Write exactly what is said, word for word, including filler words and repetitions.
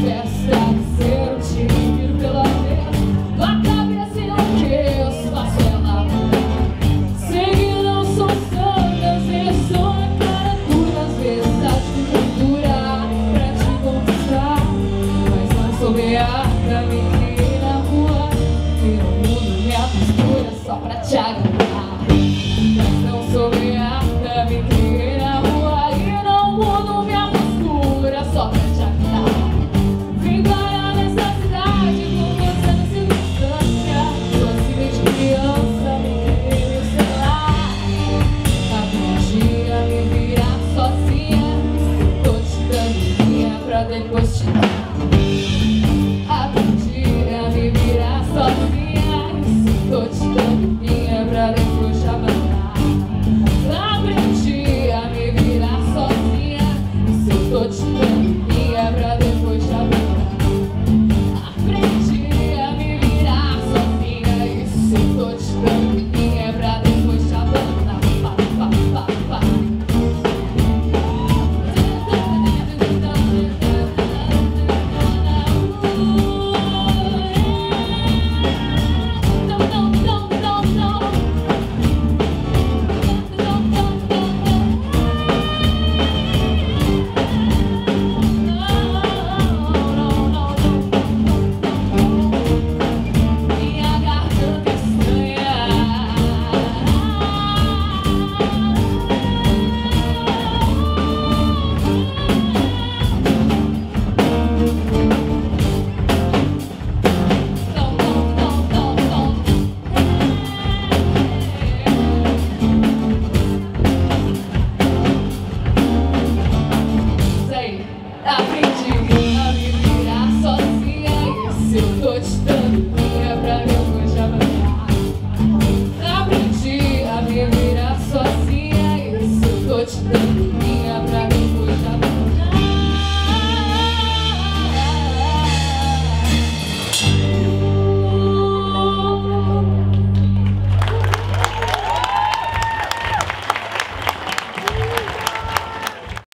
festa de ser eu te viro pela vez. Na cabeça enlouqueço, faço ela. Sei que não sou santa, sei sou a cara dura. Às vezes acho que tortura pra te conquistar, mas não sou beata, me criei na rua. E no mundo minha postura só pra te agradar, mas não sou beata.